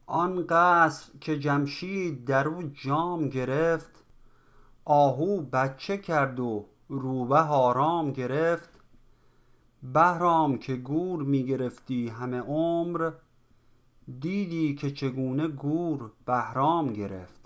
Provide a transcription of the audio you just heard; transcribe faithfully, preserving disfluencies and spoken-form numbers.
آن قصر که جمشید در او جام گرفت، آهو بچه کرد و روبه آرام گرفت. بهرام که گور می گرفتی همه عمر، دیدی که چگونه گور بهرام گرفت.